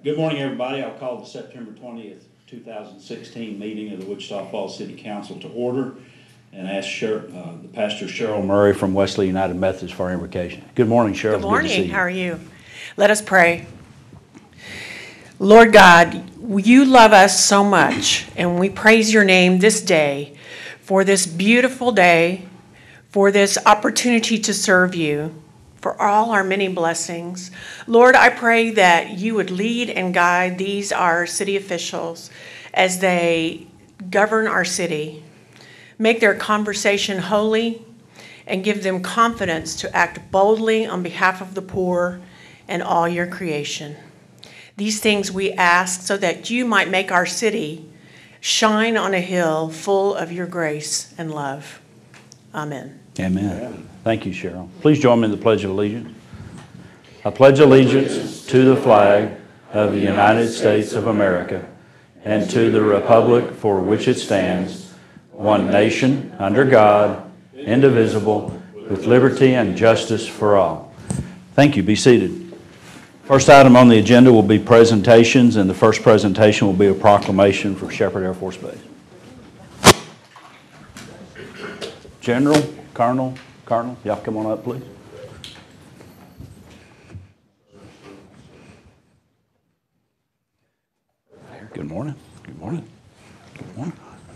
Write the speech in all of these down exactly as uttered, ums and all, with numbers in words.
Good morning, everybody. I'll call the September twentieth, two thousand sixteen meeting of the Wichita Falls City Council to order and ask Sher uh, the Pastor Cheryl Murray from Wesley United Methodist for invocation. Good morning, Cheryl. Good morning. Good to see you. How are you? Let us pray. Lord God, you love us so much, and we praise your name this day for this beautiful day, for this opportunity to serve you, for all our many blessings. Lord, I pray that you would lead and guide these, our city officials, as they govern our city. Make their conversation holy and give them confidence to act boldly on behalf of the poor and all your creation. These things we ask so that you might make our city shine on a hill full of your grace and love. Amen. Amen. Amen. Thank you, Cheryl. Please join me in the Pledge of Allegiance. I pledge allegiance to the flag of the United States of America and to the republic for which it stands, one nation, under God, indivisible, with liberty and justice for all. Thank you. Be seated. First item on the agenda will be presentations, and the first presentation will be a proclamation for Sheppard Air Force Base. General, Colonel, Colonel, y'all come on up, please. Good morning. Good morning. Good morning.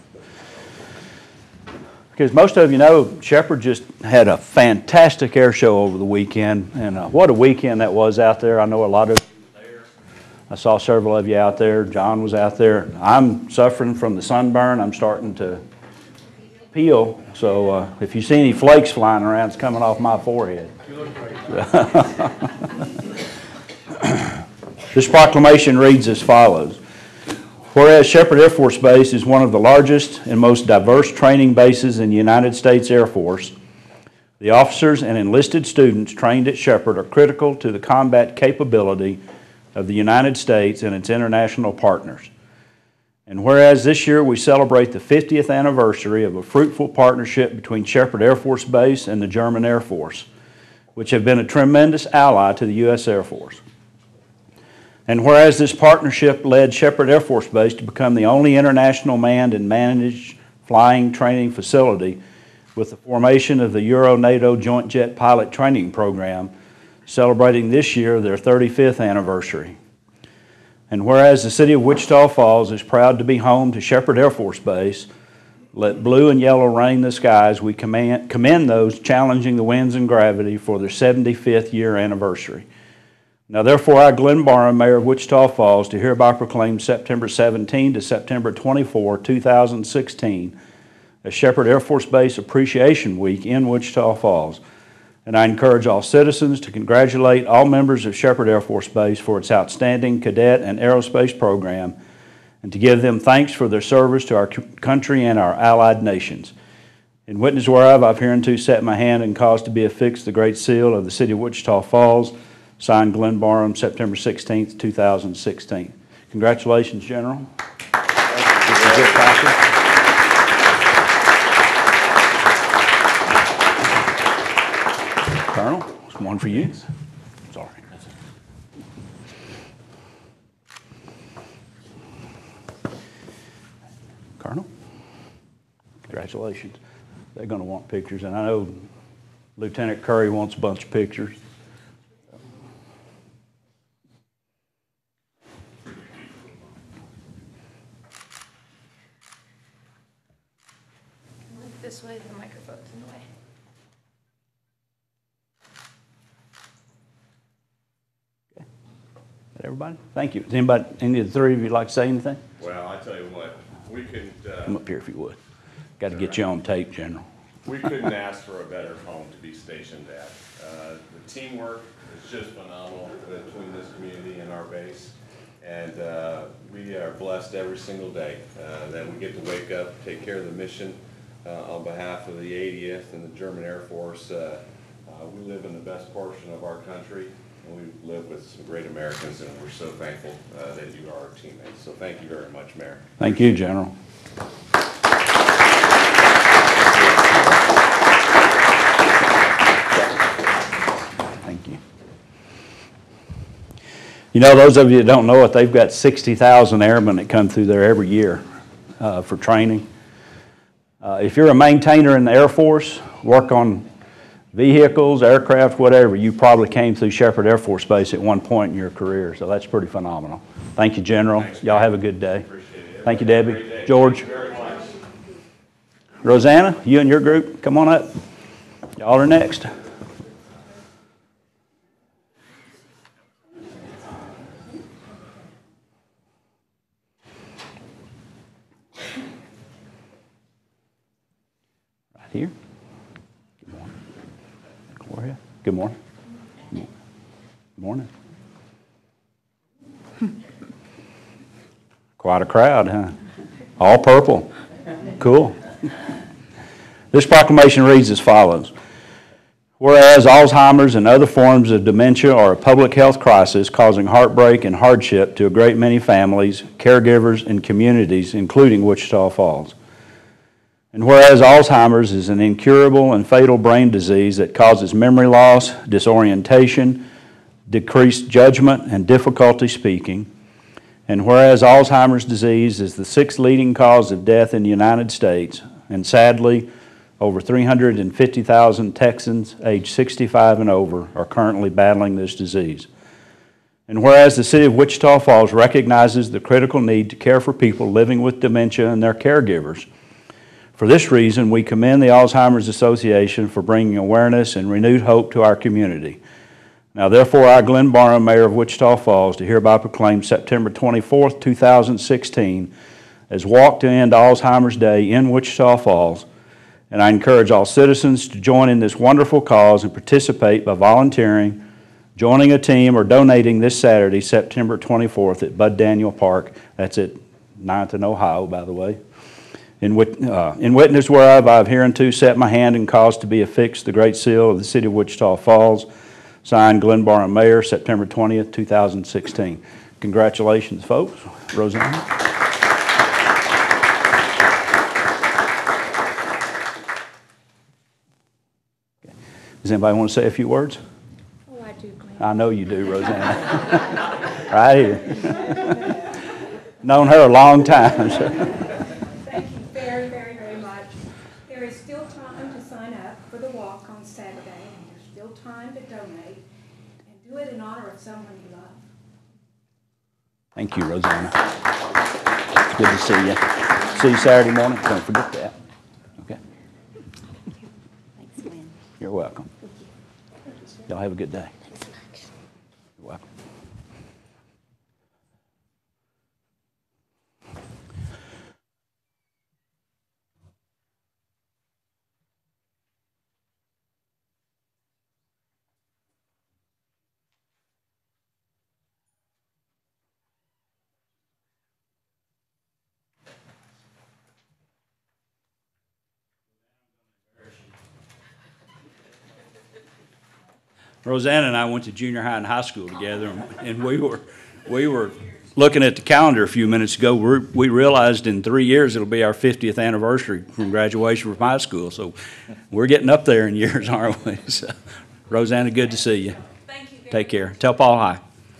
Because most of you know, Sheppard just had a fantastic air show over the weekend, and uh, what a weekend that was out there. I know a lot of you were there. I saw several of you out there. John was out there. I'm suffering from the sunburn. I'm starting to peel, so uh, if you see any flakes flying around, it's coming off my forehead. This proclamation reads as follows. Whereas Sheppard Air Force Base is one of the largest and most diverse training bases in the United States Air Force, the officers and enlisted students trained at Sheppard are critical to the combat capability of the United States and its international partners. And whereas this year we celebrate the fiftieth anniversary of a fruitful partnership between Sheppard Air Force Base and the German Air Force, which have been a tremendous ally to the U S Air Force. And whereas this partnership led Sheppard Air Force Base to become the only international manned and managed flying training facility with the formation of the Euro-NATO Joint Jet Pilot Training Program, celebrating this year their thirty-fifth anniversary. And whereas the city of Wichita Falls is proud to be home to Sheppard Air Force Base, let blue and yellow reign the skies, we commend, commend those challenging the winds and gravity for their seventy-fifth year anniversary. Now therefore I, Glenn Barham, Mayor of Wichita Falls, do hereby proclaim September seventeenth to September twenty-fourth, two thousand sixteen as Sheppard Air Force Base Appreciation Week in Wichita Falls. And I encourage all citizens to congratulate all members of Sheppard Air Force Base for its outstanding cadet and aerospace program, and to give them thanks for their service to our country and our allied nations. In witness whereof, I've hereunto set my hand and caused to be affixed the great seal of the city of Wichita Falls, signed Glenn Barham, September sixteenth, two thousand sixteen. Congratulations, General. This is your package. Colonel, it's one for you. Sorry. Colonel, congratulations. They're going to want pictures, and I know Lieutenant Curry wants a bunch of pictures. This way, the microphone's in the way. Okay. Everybody? Thank you. Does anybody, any of the three of you like to say anything? Well, I tell you what, we couldn't. Uh, Come up here if you would. Got to get right. You on tape, General. We couldn't ask for a better home to be stationed at. Uh, the teamwork is just phenomenal between this community and our base. And uh, we are blessed every single day uh, that we get to wake up, take care of the mission. Uh, on behalf of the eightieth and the German Air Force, uh, uh, we live in the best portion of our country, and we live with some great Americans, and we're so thankful uh, that you are our teammates. So thank you very much, Mayor. Thank you, General. You know, those of you that don't know it, they've got sixty thousand airmen that come through there every year uh, for training. Uh, if you're a maintainer in the Air Force, work on vehicles, aircraft, whatever, you probably came through Sheppard Air Force Base at one point in your career, so that's pretty phenomenal. Thank you, General. Y'all have a good day. Thank you, Debbie. George. Rosanna, you and your group, come on up. Y'all are next. Right here. Good morning. Gloria, good morning. Good morning. Quite a crowd, huh? All purple. Cool. This proclamation reads as follows. Whereas Alzheimer's and other forms of dementia are a public health crisis causing heartbreak and hardship to a great many families, caregivers, and communities, including Wichita Falls. And whereas Alzheimer's is an incurable and fatal brain disease that causes memory loss, disorientation, decreased judgment, and difficulty speaking. And whereas Alzheimer's disease is the sixth leading cause of death in the United States, and sadly, over three hundred fifty thousand Texans aged sixty-five and over are currently battling this disease. And whereas the City of Wichita Falls recognizes the critical need to care for people living with dementia and their caregivers, for this reason, we commend the Alzheimer's Association for bringing awareness and renewed hope to our community. Now, therefore, I, Glenn Barham, Mayor of Wichita Falls, do hereby proclaim September twenty-fourth, two thousand sixteen as Walk to End Alzheimer's Day in Wichita Falls, and I encourage all citizens to join in this wonderful cause and participate by volunteering, joining a team, or donating this Saturday, September twenty-fourth at Bud Daniel Park. That's at ninth and Ohio, by the way. In, uh, in witness whereof I have hereunto set my hand and caused to be affixed the great seal of the City of Wichita Falls. Signed, Glenn Barham, Mayor, September twentieth, two thousand sixteen. Congratulations, folks. Rosanna. Does anybody want to say a few words? Oh, I do, Glenn. I know you do, Rosanna. Right here. Known her a long time. So. Thank you very, very, very much. There is still time to sign up for the walk on Saturday, and there's still time to donate, and do it in honor of someone you love. Thank you, Rosanna. It's good to see you. See you Saturday morning. Don't forget that. Okay. Thanks, Glenn. You're welcome. Y'all have a good day. Thanks so much. You're welcome. Rosanna and I went to junior high and high school together, and we were we were looking at the calendar a few minutes ago. We're, we realized in three years it'll be our fiftieth anniversary from graduation from high school. So we're getting up there in years, aren't we? So, Rosanna, good to see you. Thank you. Take care. Tell Paul hi.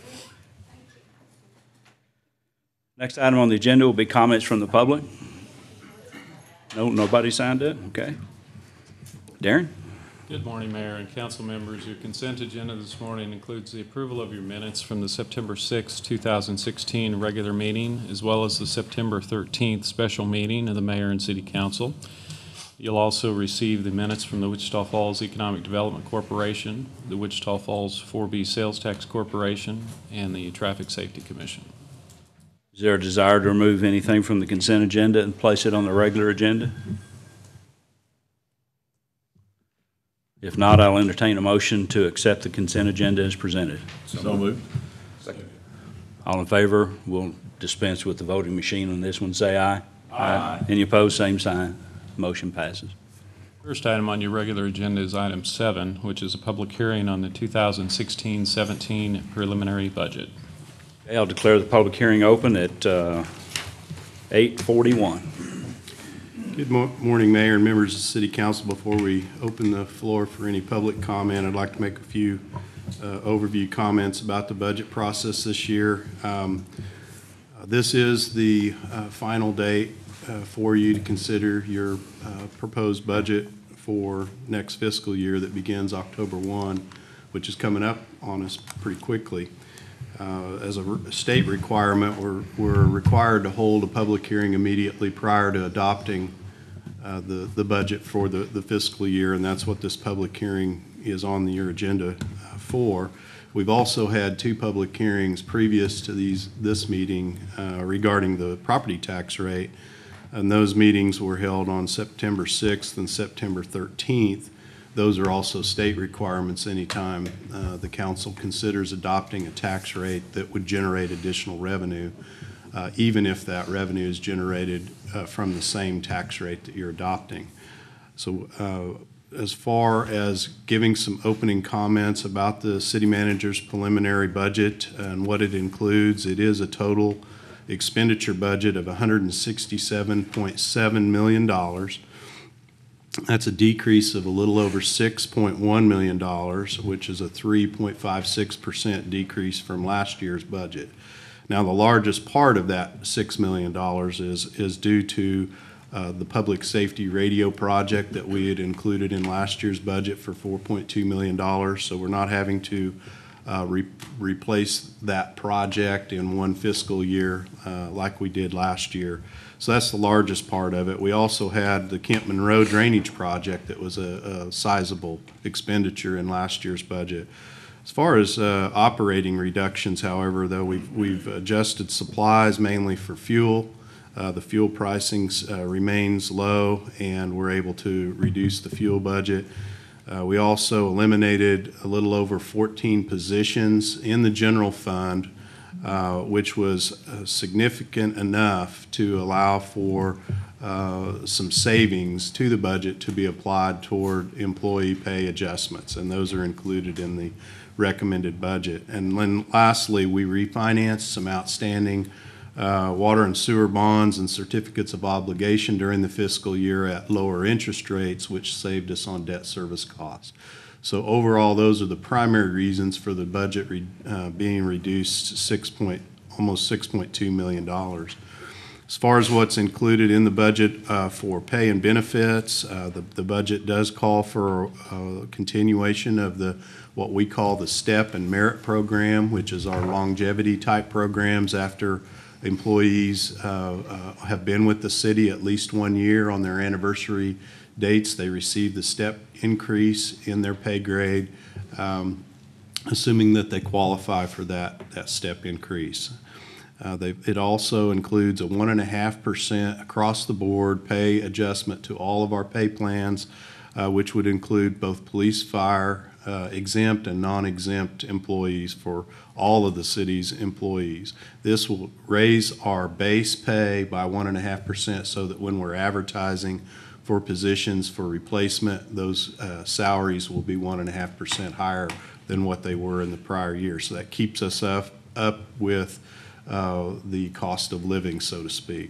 Next item on the agenda will be comments from the public. No, nobody signed up. Okay. Darren. Good morning, Mayor and council members. Your consent agenda this morning includes the approval of your minutes from the September sixth, two thousand sixteen regular meeting, as well as the September thirteenth special meeting of the Mayor and City Council. You'll also receive the minutes from the Wichita Falls Economic Development Corporation, the Wichita Falls four B Sales Tax Corporation, and the Traffic Safety Commission. Is there a desire to remove anything from the consent agenda and place it on the regular agenda? If not, I'll entertain a motion to accept the consent agenda as presented. So moved. Second. All in favor, we'll dispense with the voting machine on this one. Say aye. Aye. Any opposed, same sign. Motion passes. First item on your regular agenda is item seven, which is a public hearing on the two thousand sixteen seventeen preliminary budget. Okay, I'll declare the public hearing open at uh, eight forty-one. Good mo morning, Mayor and members of the City Council. Before we open the floor for any public comment, I'd like to make a few uh, overview comments about the budget process this year. Um, uh, This is the uh, final date uh, for you to consider your uh, proposed budget for next fiscal year that begins October first, which is coming up on us pretty quickly. Uh, As a re- state requirement, we're, we're required to hold a public hearing immediately prior to adopting uh, the, the budget for the, the fiscal year, and that's what this public hearing is on your agenda uh, for. We've also had two public hearings previous to these, this meeting uh, regarding the property tax rate, and those meetings were held on September sixth and September thirteenth. Those are also state requirements anytime uh, the council considers adopting a tax rate that would generate additional revenue, uh, even if that revenue is generated uh, from the same tax rate that you're adopting. So uh, as far as giving some opening comments about the city manager's preliminary budget and what it includes, it is a total expenditure budget of one hundred sixty-seven point seven million dollars. That's a decrease of a little over six point one million dollars, which is a three point five six percent decrease from last year's budget. Now, the largest part of that six million dollars is, is due to uh, the public safety radio project that we had included in last year's budget for four point two million dollars. So we're not having to uh, re replace that project in one fiscal year uh, like we did last year. So that's the largest part of it. We also had the Kent Monroe Drainage Project that was a, a sizable expenditure in last year's budget. As far as uh, operating reductions, however, though, we've, we've adjusted supplies mainly for fuel. Uh, the fuel pricing uh, remains low, and we're able to reduce the fuel budget. Uh, we also eliminated a little over fourteen positions in the general fund, Uh, which was uh, significant enough to allow for uh, some savings to the budget to be applied toward employee pay adjustments, and those are included in the recommended budget. And then lastly, we refinanced some outstanding uh, water and sewer bonds and certificates of obligation during the fiscal year at lower interest rates, which saved us on debt service costs. So overall, those are the primary reasons for the budget re, uh, being reduced to six point, almost six point two million dollars. As far as what's included in the budget uh, for pay and benefits, uh, the, the budget does call for a continuation of the what we call the STEP and Merit program, which is our longevity type programs after employees uh, uh, have been with the city at least one year on their anniversary dates. They receive the STEP increase in their pay grade, um, assuming that they qualify for that, that STEP increase. Uh, they, it also includes a one and a half percent across the board pay adjustment to all of our pay plans, uh, which would include both police, fire, uh, exempt and non-exempt employees for all of the city's employees. This will raise our base pay by one and a half percent so that when we're advertising for positions for replacement, those uh, salaries will be one and a half percent higher than what they were in the prior year. So that keeps us up, up with uh, the cost of living, so to speak.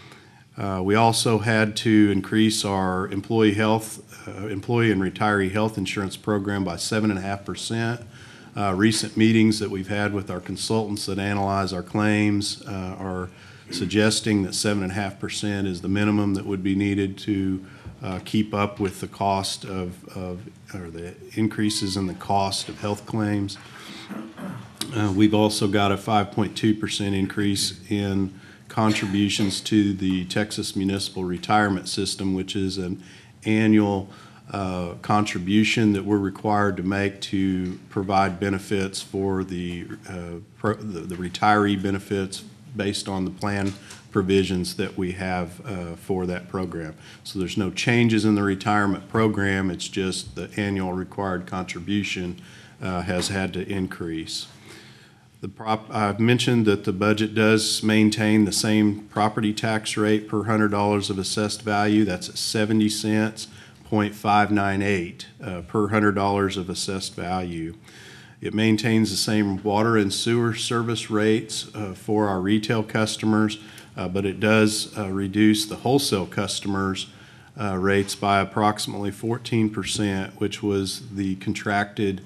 Uh, we also had to increase our employee health, uh, employee and retiree health insurance program by seven and a half percent. Uh, recent meetings that we've had with our consultants that analyze our claims uh, are suggesting that seven and a half percent is the minimum that would be needed to uh, keep up with the cost of, of, or the increases in the cost of health claims. Uh, we've also got a five point two percent increase in contributions to the Texas Municipal Retirement System, which is an annual uh, contribution that we're required to make to provide benefits for the, uh, pro the, the retiree benefits based on the plan provisions that we have uh, for that program. So there's no changes in the retirement program, it's just the annual required contribution uh, has had to increase. The prop, I've mentioned that the budget does maintain the same property tax rate per one hundred dollars of assessed value. That's at seventy cents, point five nine eight uh, per one hundred dollars of assessed value. It maintains the same water and sewer service rates uh, for our retail customers, uh, but it does uh, reduce the wholesale customers' uh, rates by approximately fourteen percent, which was the contracted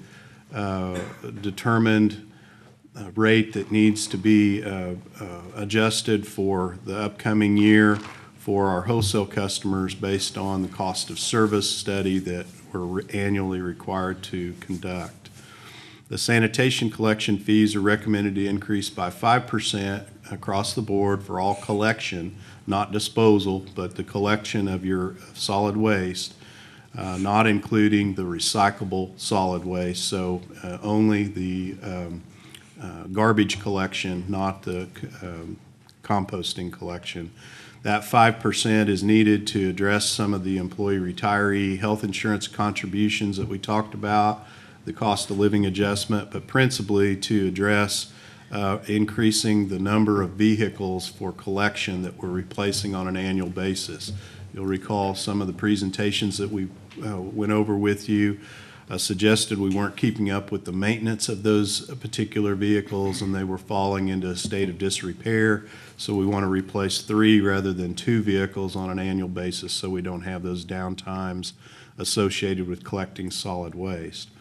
uh, determined uh, rate that needs to be uh, uh, adjusted for the upcoming year for our wholesale customers based on the cost of service study that we're annually required to conduct. The sanitation collection fees are recommended to increase by five percent across the board for all collection, not disposal, but the collection of your solid waste, uh, not including the recyclable solid waste, so uh, only the um, uh, garbage collection, not the um, composting collection. That five percent is needed to address some of the employee retiree health insurance contributions that we talked about, the cost of living adjustment, but principally to address uh, increasing the number of vehicles for collection that we're replacing on an annual basis. You'll recall some of the presentations that we uh, went over with you uh, suggested we weren't keeping up with the maintenance of those particular vehicles, and they were falling into a state of disrepair. So we want to replace three rather than two vehicles on an annual basis so we don't have those downtimes associated with collecting solid waste.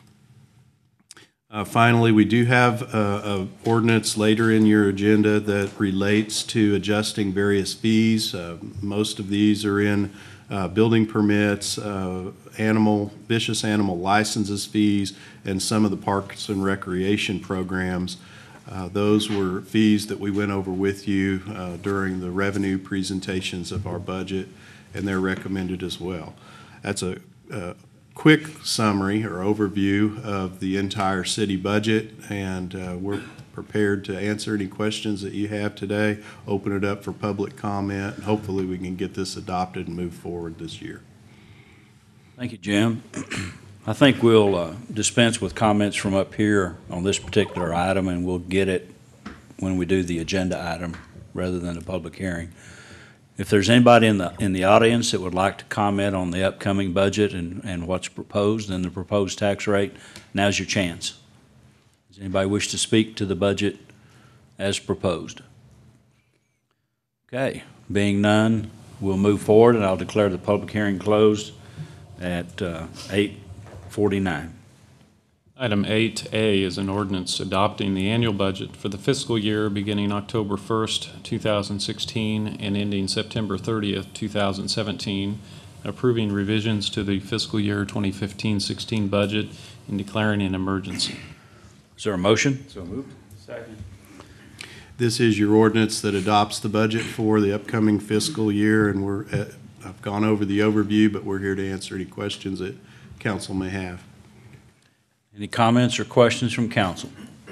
Uh, finally, we do have an ordinance later in your agenda that relates to adjusting various fees. Uh, most of these are in uh, building permits, uh, animal, vicious animal licenses fees, and some of the parks and recreation programs. Uh, those were fees that we went over with you uh, during the revenue presentations of our budget, and they're recommended as well. That's a, a quick summary or overview of the entire city budget, and uh, we're prepared to answer any questions that you have today, open it up for public comment, and hopefully we can get this adopted and move forward this year. Thank you, Jim. I think we'll uh, dispense with comments from up here on this particular item, and we'll get it when we do the agenda item rather than a public hearing. If there's anybody in the in the audience that would like to comment on the upcoming budget and, and what's proposed and the proposed tax rate, now's your chance. Does anybody wish to speak to the budget as proposed? Okay, being none, we'll move forward, and I'll declare the public hearing closed at uh, eight forty-nine. Item eight A is an ordinance adopting the annual budget for the fiscal year beginning October first, two thousand sixteen and ending September thirtieth, two thousand seventeen, approving revisions to the fiscal year twenty fifteen sixteen budget and declaring an emergency. Is there a motion? So moved. Second. This is your ordinance that adopts the budget for the upcoming fiscal year, and we're at, I've gone over the overview, but we're here to answer any questions that council may have. Any comments or questions from council?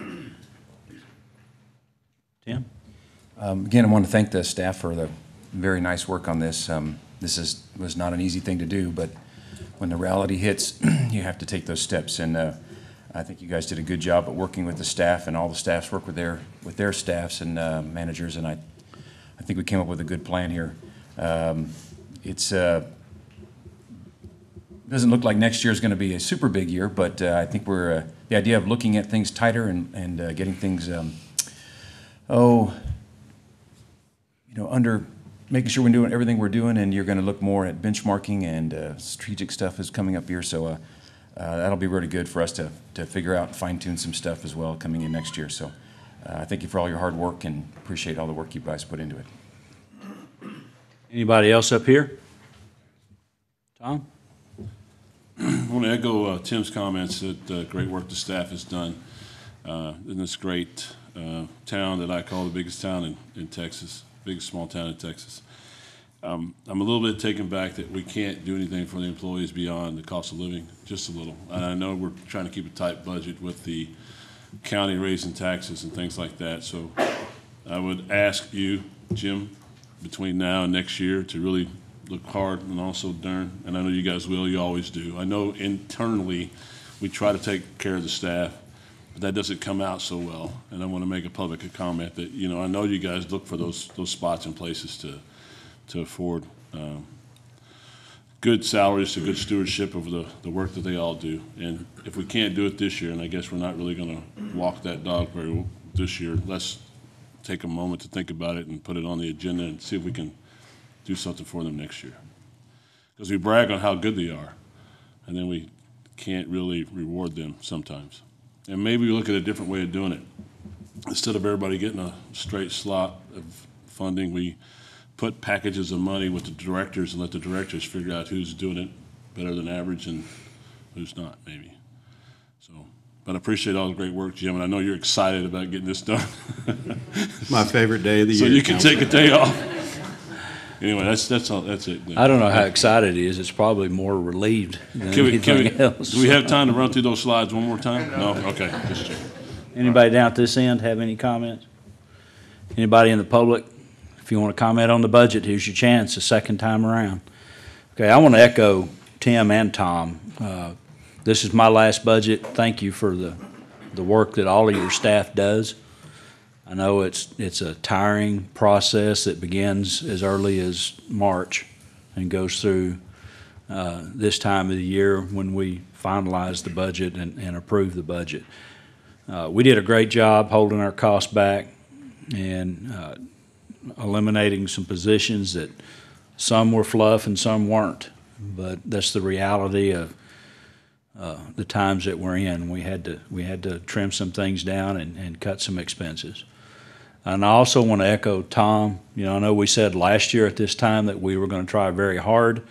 Tim? Um, Again, I want to thank the staff for the very nice work on this. Um, This is, was not an easy thing to do, but when the reality hits, you have to take those steps. And uh, I think you guys did a good job at working with the staff, and all the staffs work with their with their staffs and uh, managers. And I, I think we came up with a good plan here. Um, it's uh, doesn't look like next year is going to be a super big year, but uh, I think we're uh, the idea of looking at things tighter and and uh, getting things um, oh you know under. making sure we're doing everything we're doing, and you're going to look more at benchmarking, and uh, strategic stuff is coming up here. So uh, uh, that'll be really good for us to, to figure out and fine-tune some stuff as well coming in next year. So uh, I thank you for all your hard work and appreciate all the work you guys put into it. Anybody else up here? Tom? I want to echo uh, Tim's comments that uh, great work the staff has done uh, in this great uh, town that I call the biggest town in, in Texas. Biggest small town in Texas. Um, I'm a little bit taken back that we can't do anything for the employees beyond the cost of living, just a little. And I know we're trying to keep a tight budget with the county raising taxes and things like that. So I would ask you, Jim, between now and next year to really look hard and also darn, and I know you guys will, you always do. I know internally we try to take care of the staff, but that doesn't come out so well. And I want to make a public comment that, you know, I know you guys look for those those spots and places to to afford um, good salaries to good stewardship of the, the work that they all do. And if we can't do it this year, and I guess we're not really going to walk that dog very well this year, let's take a moment to think about it and put it on the agenda and see if we can do something for them next year. Because we brag on how good they are, and then we can't really reward them sometimes. And maybe we look at a different way of doing it. Instead of everybody getting a straight slot of funding, we put packages of money with the directors and let the directors figure out who's doing it better than average and who's not, maybe. So, but I appreciate all the great work, Jim, and I know you're excited about getting this done. My favorite day of the So year. you can take a day off. Anyway, that's, that's all, that's it. I don't know how excited he is. It's probably more relieved than Can we, can anything we, else. do we have time to run through those slides one more time? No? Okay, just checking. Anybody down at this end have any comments? Anybody in the public? If you want to comment on the budget, here's your chance, the second time around. Okay, I want to echo Tim and Tom. Uh, this is my last budget. Thank you for the, the work that all of your staff does. I know it's, it's a tiring process that begins as early as March and goes through uh, this time of the year when we finalize the budget and, and approve the budget. Uh, we did a great job holding our costs back and uh, eliminating some positions that some were fluff and some weren't. But that's the reality of uh, the times that we're in. We had to we had to trim some things down and, and cut some expenses. And I also want to echo Tom. You know, I know we said last year at this time that we were going to try very hard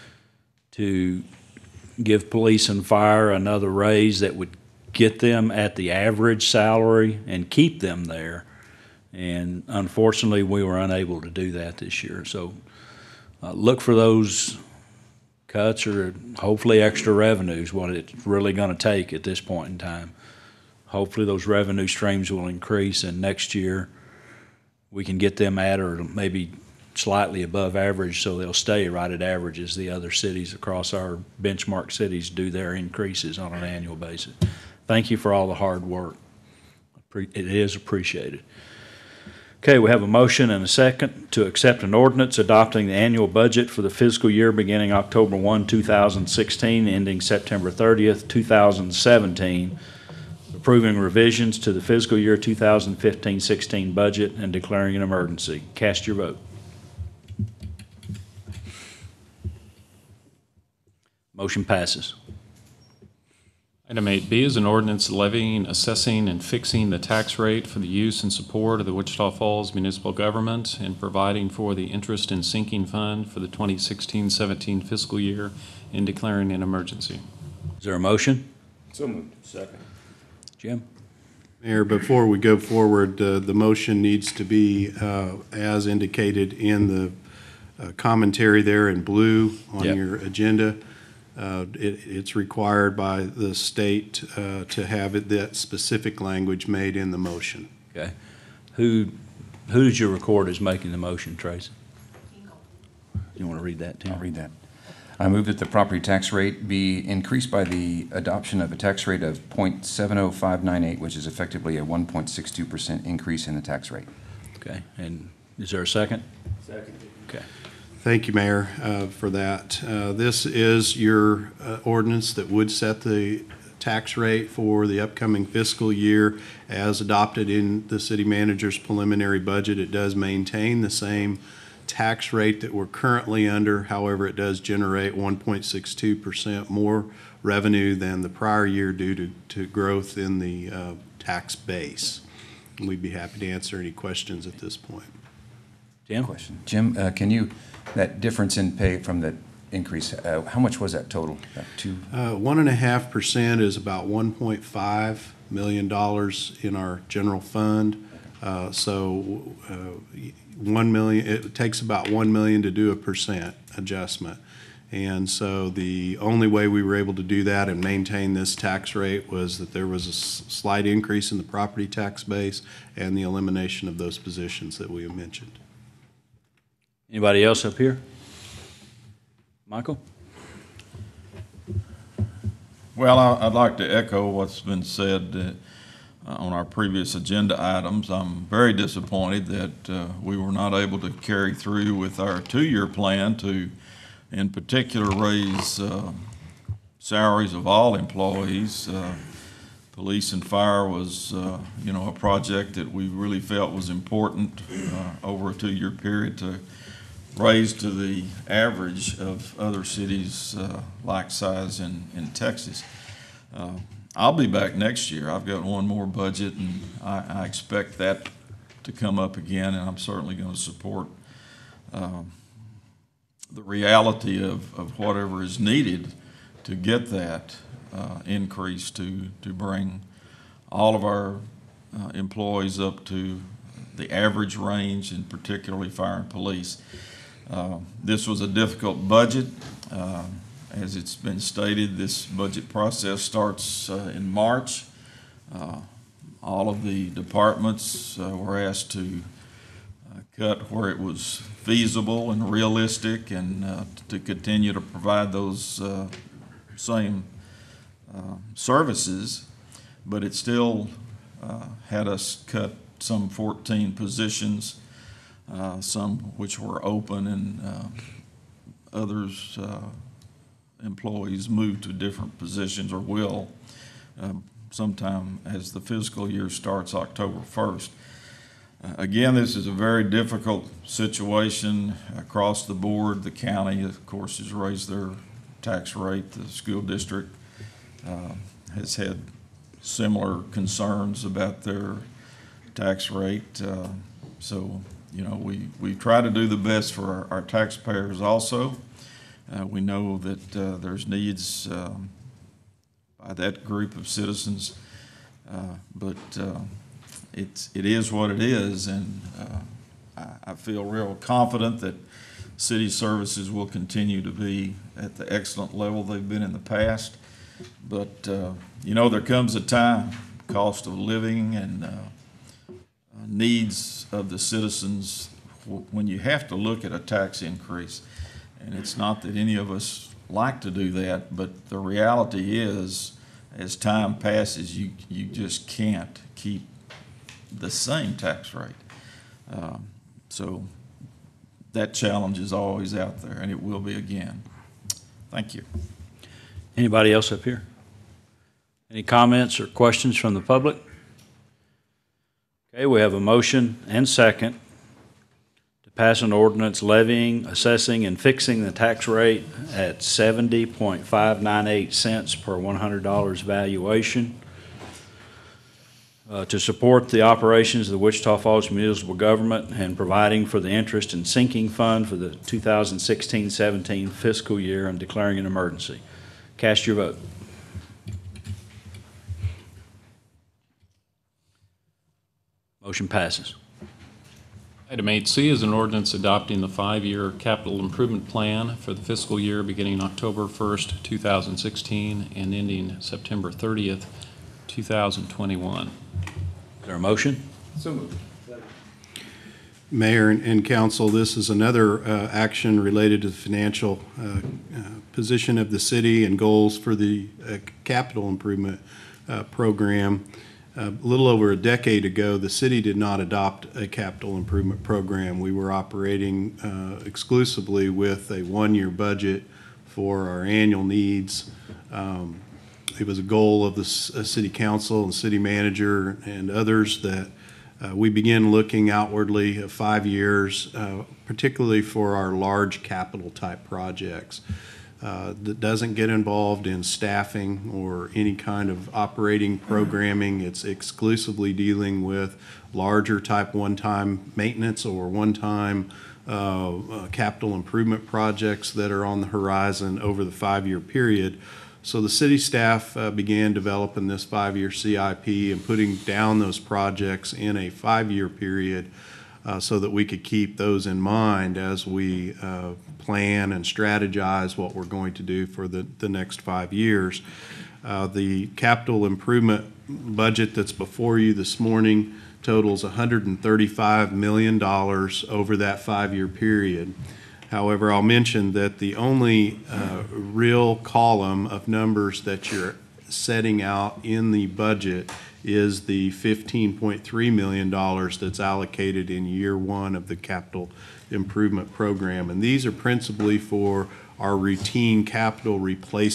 to give police and fire another raise that would get them at the average salary and keep them there. And unfortunately, we were unable to do that this year. So uh, look for those cuts or hopefully extra revenues, what it's really going to take at this point in time. Hopefully those revenue streams will increase, and next year we can get them at or maybe slightly above average, so they'll stay right at average as the other cities across our benchmark cities do their increases on an annual basis. Thank you for all the hard work. It is appreciated. Okay, we have a motion and a second to accept an ordinance adopting the annual budget for the fiscal year beginning October first, two thousand sixteen, ending September thirtieth, two thousand seventeen, approving revisions to the fiscal year two thousand fifteen sixteen budget and declaring an emergency. Cast your vote. Motion passes. Item eight B is an ordinance levying, assessing, and fixing the tax rate for the use and support of the Wichita Falls municipal government and providing for the interest and sinking fund for the twenty sixteen seventeen fiscal year and declaring an emergency. Is there a motion? So moved. Second. Jim? Mayor, before we go forward, uh, the motion needs to be uh, as indicated in the uh, commentary there in blue on Yep. your agenda. Uh, it, it's required by the state uh, to have it, that specific language made in the motion. Okay. Who, who did you record as making the motion, Tracy? You want to read that, Tim? I'll read that. I move that the property tax rate be increased by the adoption of a tax rate of zero point seven zero five nine eight, which is effectively a one point six two percent increase in the tax rate. Okay. And is there a second? Second. Okay. Thank you, Mayor, uh, for that. Uh, This is your uh, ordinance that would set the tax rate for the upcoming fiscal year as adopted in the city manager's preliminary budget. It does maintain the same tax rate that we're currently under. However, it does generate one point six two percent more revenue than the prior year due to, to growth in the uh, tax base. And we'd be happy to answer any questions at this point. Jim? Question. Jim, uh, can you, that difference in pay from the increase, uh, how much was that total? About two? Uh, one and a half percent is about one point five million dollars in our general fund. Uh, so uh, one million, it takes about one million to do a percent adjustment. And so the only way we were able to do that and maintain this tax rate was that there was a s- slight increase in the property tax base and the elimination of those positions that we have mentioned. Anybody else up here? Michael? Well, I- I'd like to echo what's been said uh, on our previous agenda items. I'm very disappointed that uh, we were not able to carry through with our two-year plan to, in particular, raise uh, salaries of all employees. Uh, Police and fire was, uh, you know, a project that we really felt was important uh, over a two-year period to raised to the average of other cities uh, like size in, in Texas. Uh, I'll be back next year. I've got one more budget, and I, I expect that to come up again, and I'm certainly going to support um, the reality of, of whatever is needed to get that uh, increase to, to bring all of our uh, employees up to the average range, and particularly fire and police. Uh, this was a difficult budget. Uh, as it's been stated, this budget process starts uh, in March. Uh, all of the departments uh, were asked to uh, cut where it was feasible and realistic, and uh, to continue to provide those uh, same uh, services, but it still uh, had us cut some fourteen positions, uh, some which were open, and uh, others, uh, employees moved to different positions or will uh, sometime as the fiscal year starts October first. Uh, again, this is a very difficult situation across the board. The county, of course, has raised their tax rate. The school district uh, has had similar concerns about their tax rate. Uh, so, you know, we, we try to do the best for our, our taxpayers also. Uh, we know that uh, there's needs um, by that group of citizens, uh, but uh, it's, it is what it is, and uh, I, I feel real confident that city services will continue to be at the excellent level they've been in the past. But, uh, you know, there comes a time, cost of living and uh, needs of the citizens, when you have to look at a tax increase. And it's not that any of us like to do that, but the reality is, as time passes, you, you just can't keep the same tax rate. Um, so that challenge is always out there, and it will be again. Thank you. Anybody else up here? Any comments or questions from the public? Okay, we have a motion and second to pass an ordinance levying, assessing, and fixing the tax rate at seventy point five nine eight cents per one hundred dollars valuation uh, to support the operations of the Wichita Falls municipal government and providing for the interest and sinking fund for the two thousand sixteen seventeen fiscal year and declaring an emergency. Cast your vote. Motion passes. Item eight C is an ordinance adopting the five-year capital improvement plan for the fiscal year beginning October first, two thousand sixteen and ending September thirtieth, two thousand twenty-one. Is there a motion? So moved. Mayor and, and council, this is another uh, action related to the financial uh, uh, position of the city and goals for the uh, capital improvement uh, program. Uh, a little over a decade ago, the city did not adopt a capital improvement program. We were operating uh, exclusively with a one-year budget for our annual needs. Um, it was a goal of the uh, city council and city manager and others that Uh, we begin looking outwardly at five years, uh, particularly for our large capital type projects. Uh, that doesn't get involved in staffing or any kind of operating programming. It's exclusively dealing with larger type one-time maintenance or one-time uh, uh, capital improvement projects that are on the horizon over the five-year period. So the city staff uh, began developing this five-year C I P and putting down those projects in a five-year period uh, so that we could keep those in mind as we uh, plan and strategize what we're going to do for the, the next five years. Uh, the capital improvement budget that's before you this morning totals one hundred thirty-five million dollars over that five-year period. However, I'll mention that the only uh, real column of numbers that you're setting out in the budget is the fifteen point three million dollars that's allocated in year one of the capital improvement program. And these are principally for our routine capital replacement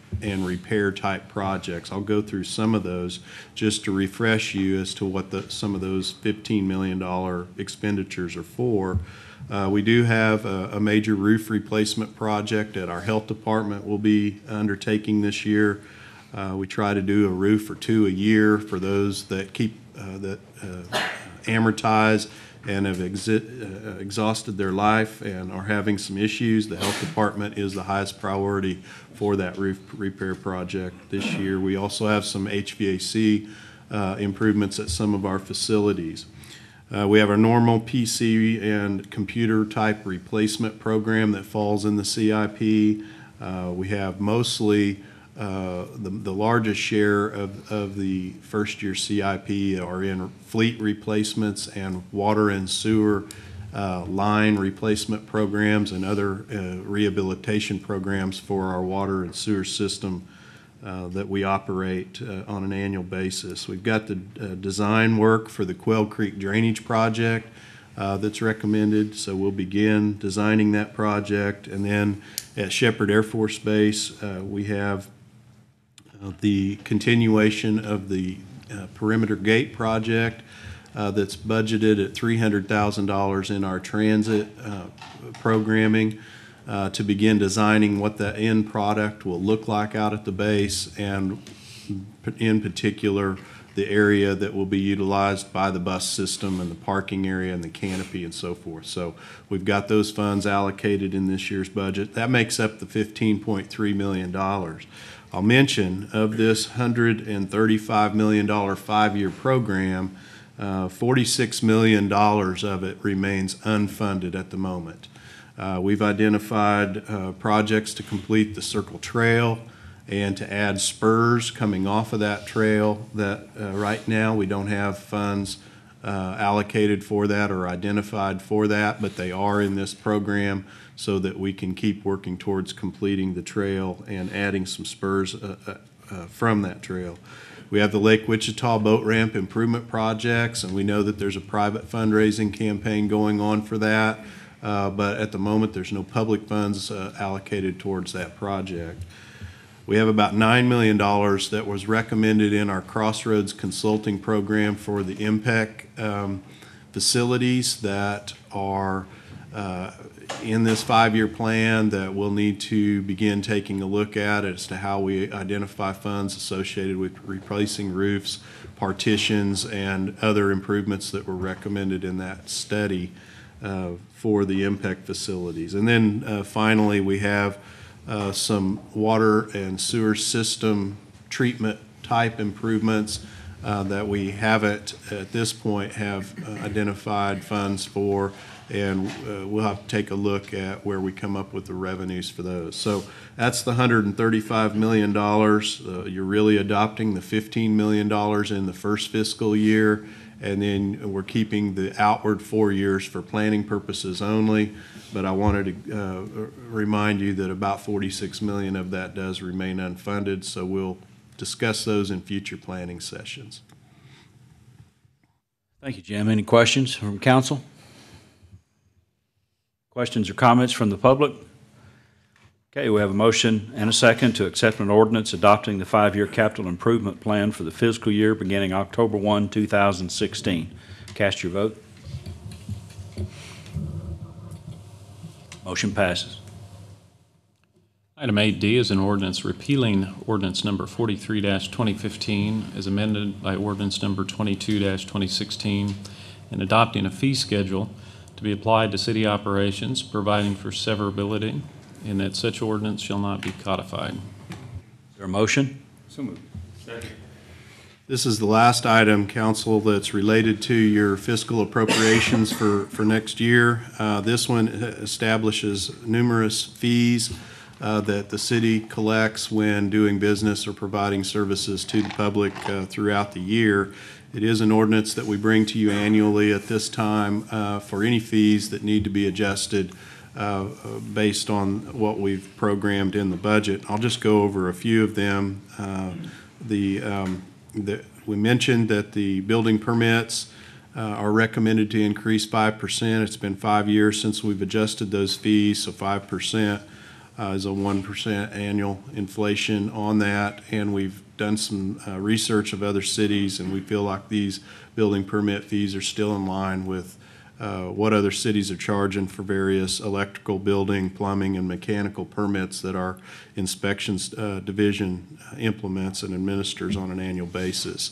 and repair type projects. I'll go through some of those just to refresh you as to what the, some of those fifteen million dollar expenditures are for. Uh, we do have a, a major roof replacement project that our health department will be undertaking this year. Uh, we try to do a roof or two a year for those that keep uh, that uh, amortize and have exi- uh, exhausted their life and are having some issues. The health department is the highest priority for that roof repair project this year. We also have some H V A C uh, improvements at some of our facilities. Uh, we have our normal P C and computer type replacement program that falls in the C I P. Uh, we have mostly uh, the, the largest share of, of the first year C I P are in fleet replacements and water and sewer uh, line replacement programs and other uh, rehabilitation programs for our water and sewer system Uh, that we operate uh, on an annual basis. We've got the uh, design work for the Quail Creek Drainage Project uh, that's recommended, so we'll begin designing that project. And then at Sheppard Air Force Base, uh, we have uh, the continuation of the uh, Perimeter Gate Project uh, that's budgeted at three hundred thousand dollars in our transit uh, programming. Uh, to begin designing what the end product will look like out at the base, and in particular the area that will be utilized by the bus system and the parking area and the canopy and so forth. So we've got those funds allocated in this year's budget. That makes up the fifteen point three million dollars. I'll mention of this one hundred thirty-five million dollars five-year program, uh, forty-six million dollars of it remains unfunded at the moment. Uh, we've identified uh, projects to complete the Circle Trail and to add spurs coming off of that trail that uh, right now we don't have funds uh, allocated for that or identified for that, but they are in this program so that we can keep working towards completing the trail and adding some spurs uh, uh, uh, from that trail. We have the Lake Wichita Boat Ramp Improvement Projects, and we know that there's a private fundraising campaign going on for that. Uh, but at the moment, there's no public funds uh, allocated towards that project. We have about nine million dollars that was recommended in our Crossroads Consulting Program for the M P E C um, facilities that are uh, in this five-year plan that we'll need to begin taking a look at as to how we identify funds associated with replacing roofs, partitions, and other improvements that were recommended in that study Uh, for the M P E C facilities. And then uh, finally, we have uh, some water and sewer system treatment type improvements uh, that we haven't at this point have uh, identified funds for, and uh, we'll have to take a look at where we come up with the revenues for those. So that's the one hundred thirty-five million dollars. Uh, you're really adopting the fifteen million dollars in the first fiscal year, and then we're keeping the outward four years for planning purposes only. But I wanted to uh, remind you that about forty-six million dollars of that does remain unfunded, so we'll discuss those in future planning sessions. Thank you, Jim. Any questions from council? Questions or comments from the public? Okay, we have a motion and a second to accept an ordinance adopting the five-year capital improvement plan for the fiscal year beginning October first, two thousand sixteen. Cast your vote. Motion passes. Item eight D is an ordinance repealing ordinance number forty-three twenty fifteen as amended by ordinance number twenty-two twenty sixteen and adopting a fee schedule to be applied to city operations, providing for severability, and that such ordinance shall not be codified. Is there a motion? So moved. Second. This is the last item, council, that's related to your fiscal appropriations for, for next year. Uh, this one establishes numerous fees uh, that the city collects when doing business or providing services to the public uh, throughout the year. It is an ordinance that we bring to you annually at this time uh, for any fees that need to be adjusted uh, based on what we've programmed in the budget. I'll just go over a few of them. Uh, the, um, the, we mentioned that the building permits uh, are recommended to increase five percent. It's been five years since we've adjusted those fees, so five percent. uh, is a one percent annual inflation on that, and we've done some uh, research of other cities, and we feel like these building permit fees are still in line with uh, what other cities are charging for various electrical, building, plumbing, and mechanical permits that our inspections uh, division implements and administers on an annual basis.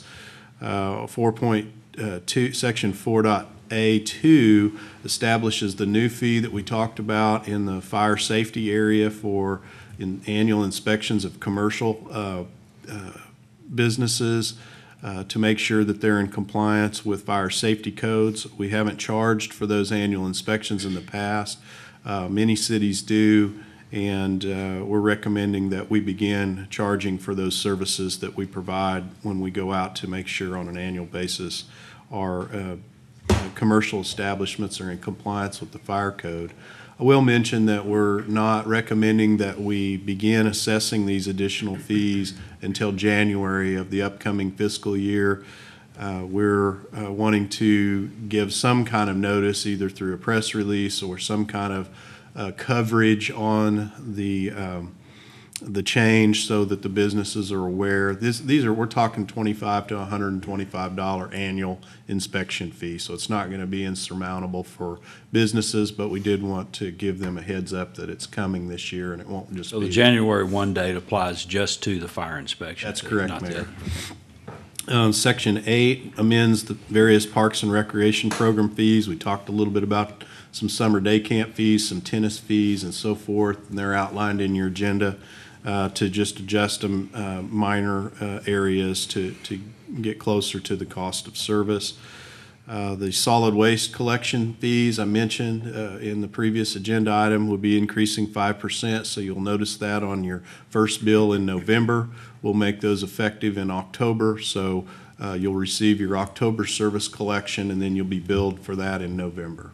Uh, four point two, section four point A two establishes the new fee that we talked about in the fire safety area for in annual inspections of commercial uh, uh, businesses uh, to make sure that they're in compliance with fire safety codes. We haven't charged for those annual inspections in the past. Uh, many cities do, and uh, we're recommending that we begin charging for those services that we provide when we go out to make sure on an annual basis our uh, uh, commercial establishments are in compliance with the fire code. I will mention that we're not recommending that we begin assessing these additional fees until January of the upcoming fiscal year. Uh, we're uh, wanting to give some kind of notice, either through a press release or some kind of uh, coverage on the um, the change, so that the businesses are aware. This, these are, we're talking twenty-five to one hundred twenty-five dollar annual inspection fee, so it's not going to be insurmountable for businesses, but we did want to give them a heads up that it's coming this year, and it won't just So be. the January first date applies just to the fire inspection? That's fee, correct, not the Mayor. other. Um, Section eight amends the various parks and recreation program fees. We talked a little bit about some summer day camp fees, some tennis fees, and so forth, and they're outlined in your agenda uh, to just adjust them uh, minor uh, areas to, to get closer to the cost of service. Uh, the solid waste collection fees I mentioned uh, in the previous agenda item will be increasing five percent, so you'll notice that on your first bill in November. We'll make those effective in October, so uh, you'll receive your October service collection, and then you'll be billed for that in November.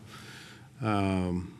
Um,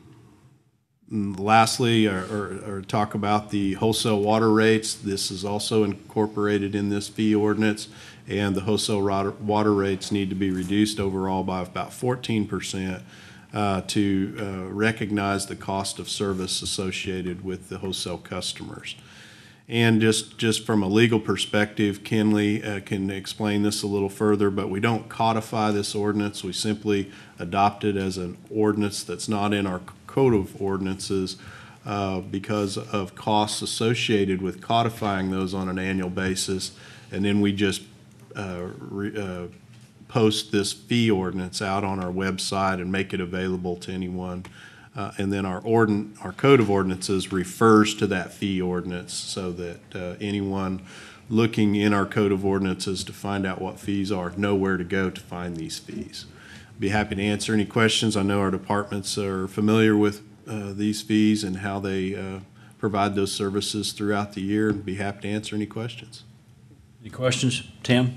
lastly, or, or, or talk about the wholesale water rates. This is also incorporated in this fee ordinance, and the wholesale water, water rates need to be reduced overall by about fourteen percent uh, to uh, recognize the cost of service associated with the wholesale customers. And just, just from a legal perspective, Kenley uh, can explain this a little further, but we don't codify this ordinance. We simply adopt it as an ordinance that's not in our code of ordinances uh, because of costs associated with codifying those on an annual basis. And then we just uh, re, uh, post this fee ordinance out on our website and make it available to anyone. Uh, and then our ordin, our code of ordinances refers to that fee ordinance, so that uh, anyone looking in our code of ordinances to find out what fees are know where to go to find these fees. Be happy to answer any questions. I know our departments are familiar with uh, these fees and how they uh, provide those services throughout the year, and be happy to answer any questions. Any questions? Tim?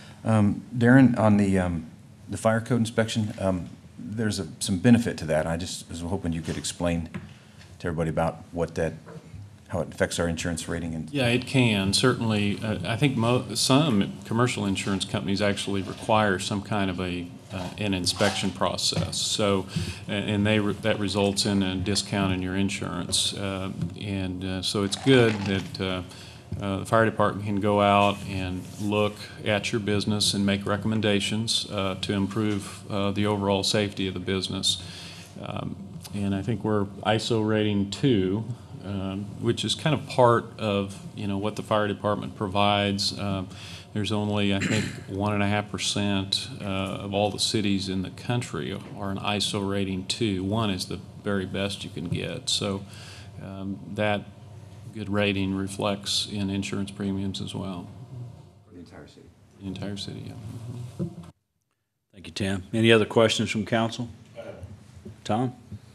Um, Darren, on the, um, the fire code inspection, um, there's a, some benefit to that. I just was hoping you could explain to everybody about what that, how it affects our insurance rating. And Yeah, it can, certainly. Uh, I think mo some commercial insurance companies actually require some kind of a, uh, an inspection process. So, and and they, re that results in a discount in your insurance. Uh, and uh, so it's good that uh, Uh, the fire department can go out and look at your business and make recommendations uh, to improve uh, the overall safety of the business. Um, and I think we're I S O rating two, um, which is kind of part of, you know, what the fire department provides. Um, there's only, I think, one and a half percent uh, of all the cities in the country are an I S O rating two. One is the very best you can get. So um, that good rating reflects in insurance premiums as well. for the entire city. The entire city, yeah. Mm-hmm. Thank you, Tim. Any other questions from council? Tom?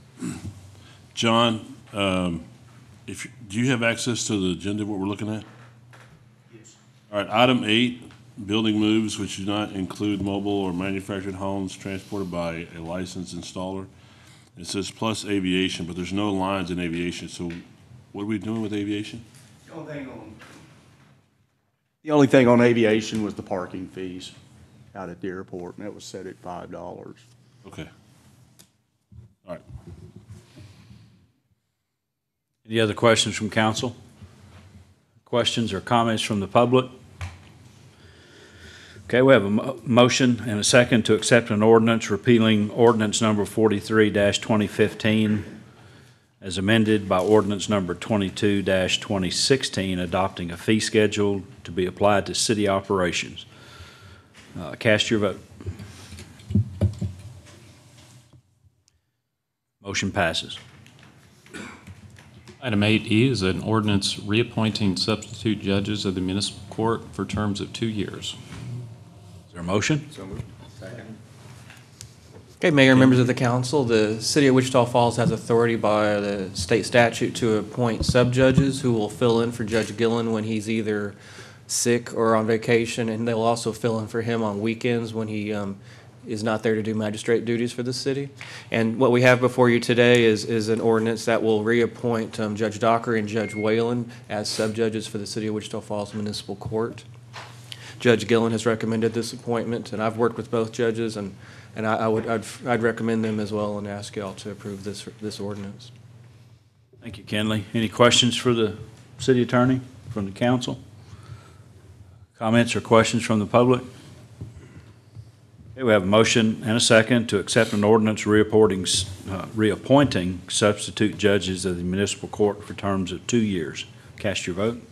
John, um, if, do you have access to the agenda, what we're looking at? Yes. All right, item eight, building moves which do not include mobile or manufactured homes transported by a licensed installer. It says plus aviation, but there's no lines in aviation, so what are we doing with aviation? The only thing on, the only thing on aviation was the parking fees out at the airport, and that was set at five dollars. Okay. All right. Any Any other questions from council? Questions or comments from the public? Okay, we have a mo- motion and a second to accept an ordinance repealing ordinance number forty-three twenty fifteen as amended by ordinance number twenty-two twenty sixteen, adopting a fee schedule to be applied to city operations. Uh, Cast your vote. Motion passes. Item eight E is an ordinance reappointing substitute judges of the municipal court for terms of two years. Is there a motion? So moved. Second. Okay, Mayor and members of the council, the city of Wichita Falls has authority by the state statute to appoint sub-judges who will fill in for Judge Gillen when he's either sick or on vacation, and they'll also fill in for him on weekends when he um, is not there to do magistrate duties for the city. And what we have before you today is, is an ordinance that will reappoint um, Judge Docker and Judge Whalen as sub-judges for the city of Wichita Falls Municipal Court. Judge Gillen has recommended this appointment, and I've worked with both judges, and, and I, I would, I'd, I'd recommend them as well and ask y'all to approve this, this ordinance. Thank you, Kenley. Any questions for the city attorney from the council? Comments or questions from the public? Okay, we have a motion and a second to accept an ordinance reappointing, uh, reappointing substitute judges of the municipal court for terms of two years. Cast your vote.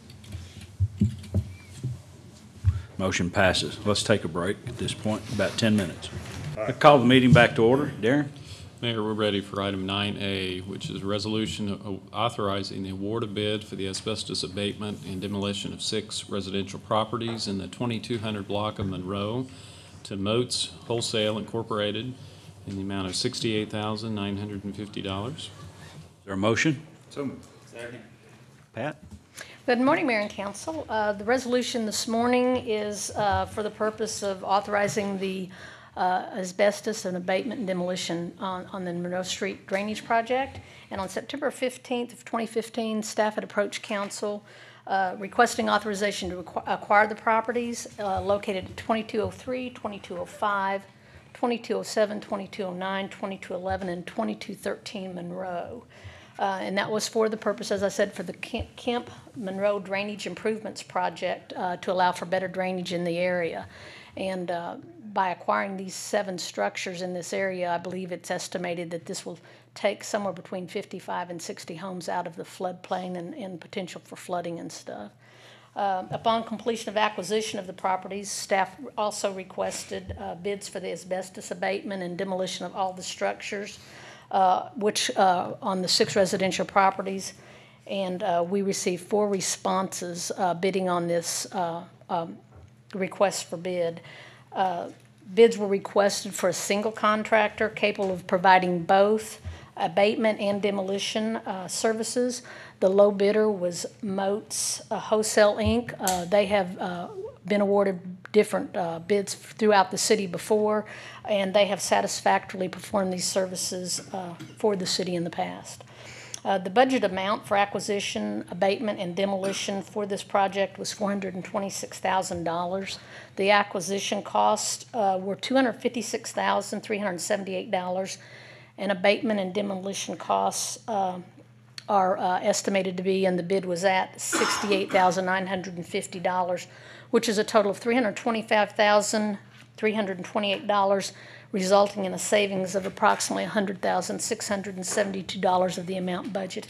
Motion passes. Let's take a break at this point, about ten minutes. I call the meeting back to order. Darren? Mayor, we're ready for item nine A, which is a resolution authorizing the award of bid for the asbestos abatement and demolition of six residential properties in the twenty-two hundred block of Monroe to Moats Wholesale Incorporated in the amount of sixty-eight thousand nine hundred fifty dollars. Is there a motion? So moved. Second. Pat? Good morning, Mayor and Council. Uh, The resolution this morning is uh, for the purpose of authorizing the uh, asbestos and abatement and demolition on, on the Monroe Street Drainage Project. And on September fifteenth of twenty fifteen, staff had approached council uh, requesting authorization to requ- acquire the properties uh, located at twenty-two oh three, twenty-two oh five, twenty-two oh seven, twenty-two oh nine, twenty-two eleven, and twenty-two thirteen Monroe. Uh, and that was for the purpose, as I said, for the Kemp, Kemp Monroe Drainage Improvements Project uh, to allow for better drainage in the area. And uh, by acquiring these seven structures in this area, I believe it's estimated that this will take somewhere between fifty-five and sixty homes out of the floodplain and, and potential for flooding and stuff. Uh, upon completion of acquisition of the properties, staff also requested uh, bids for the asbestos abatement and demolition of all the structures, uh, which uh, on the six residential properties, and uh, we received four responses uh, bidding on this uh, um, request for bid. Uh, bids were requested for a single contractor capable of providing both abatement and demolition uh, services. The low bidder was Moats uh, Wholesale Incorporated. Uh, they have uh, been awarded different uh, bids throughout the city before, and they have satisfactorily performed these services uh, for the city in the past. Uh, the budget amount for acquisition, abatement, and demolition for this project was four hundred twenty-six thousand dollars. The acquisition costs uh, were two hundred fifty-six thousand three hundred seventy-eight dollars, and abatement and demolition costs uh, are uh, estimated to be, and the bid was at sixty-eight thousand nine hundred fifty dollars, which is a total of three hundred twenty-five thousand three hundred twenty-eight dollars, resulting in a savings of approximately one hundred thousand six hundred seventy-two dollars of the amount budgeted.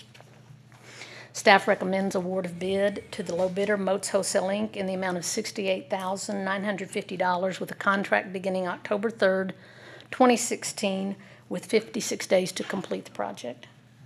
Staff recommends award of bid to the low bidder, Moats Wholesale Incorporated, in the amount of sixty-eight thousand nine hundred fifty dollars with a contract beginning October third, twenty sixteen, with fifty-six days to complete the project.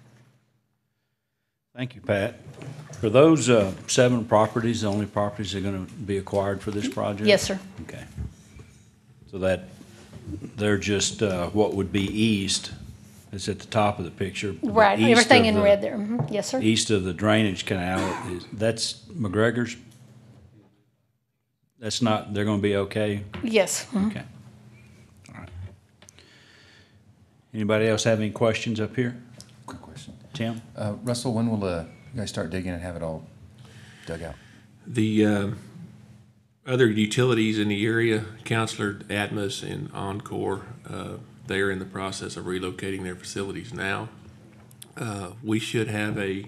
Thank you, Pat. For those uh, seven properties, the only properties that are going to be acquired for this project? Yes, sir. Okay. So that they're just uh, what would be east. It's at the top of the picture. Right, East everything of in the- red there. Mhm. Yes, sir. East of the drainage canal, is that's McGregor's? That's not, they're going to be okay? Yes. Mhm. Okay. All right. Anybody else have any questions up here? Quick question. Tim? Uh, Russell, when will uh, you guys start digging and have it all dug out? The uh, other utilities in the area, Councilor Atmos and Encore, uh, they're in the process of relocating their facilities now. Uh, we should have a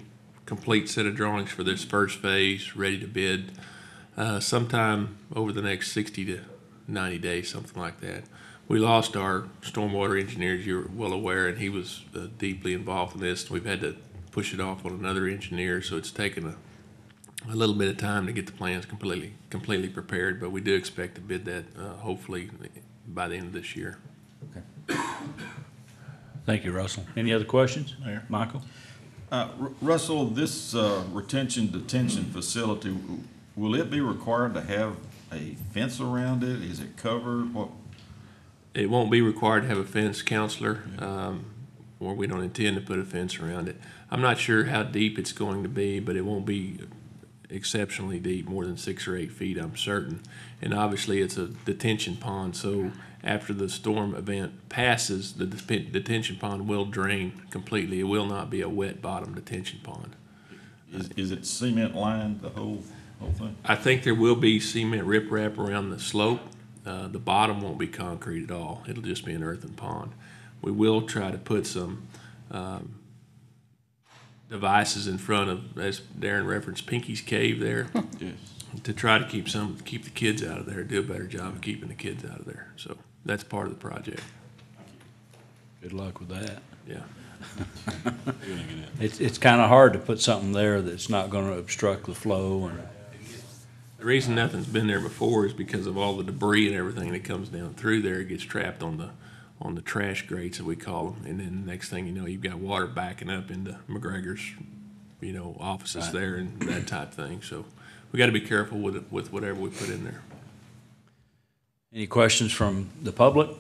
complete set of drawings for this first phase, ready to bid uh, sometime over the next sixty to ninety days, something like that. We lost our stormwater engineer, as you're well aware, and he was uh, deeply involved in this. We've had to push it off on another engineer, so it's taken a, a little bit of time to get the plans completely completely prepared, but we do expect to bid that uh, hopefully by the end of this year. Okay. Thank you, Russell. Any other questions? Mayor. Michael? Uh, R- Russell, this uh, retention detention facility, w- will it be required to have a fence around it? Is it covered? What? It won't be required to have a fence, Counselor, um, or we don't intend to put a fence around it. I'm not sure how deep it's going to be, but it won't be exceptionally deep, more than six or eight feet, I'm certain. And obviously, it's a detention pond, so after the storm event passes, the det- detention pond will drain completely. It will not be a wet bottom detention pond. Is, is it cement lined, the whole, whole thing? I think there will be cement riprap around the slope. Uh, the bottom won't be concrete at all. It'll just be an earthen pond. We will try to put some um, devices in front of, as Darren referenced, Pinky's Cave there. Yes. To try to keep some, keep the kids out of there, do a better job of keeping the kids out of there. So that's part of the project. Good luck with that. Yeah. It's, it's kind of hard to put something there that's not going to obstruct the flow. And The reason nothing's been there before is because of all the debris and everything that comes down through there. It gets trapped on the on the trash grates, as we call them, and then the next thing you know, you've got water backing up into McGregor's, you know, offices Right. there and that type thing. So we got to be careful with it, with whatever we put in there. Any questions from the public?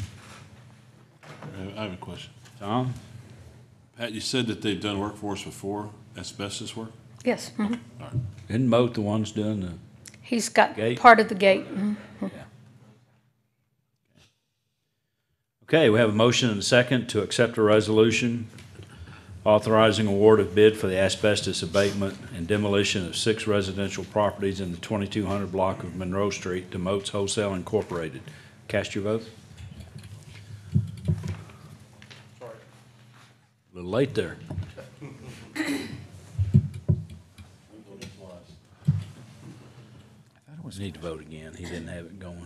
I have a question. Tom? Pat, you said that they've done work for us before, asbestos work? Yes. mhm. All right. Isn't Moat the ones doing the, He's got Gate? part of the gate. mhm. okay, we have a motion and a second to accept a resolution authorizing award of bid for the asbestos abatement and demolition of six residential properties in the twenty-two hundred block of Monroe Street to Moats Wholesale Incorporated. Cast your vote. A little late there. We need to vote again. He didn't have it going.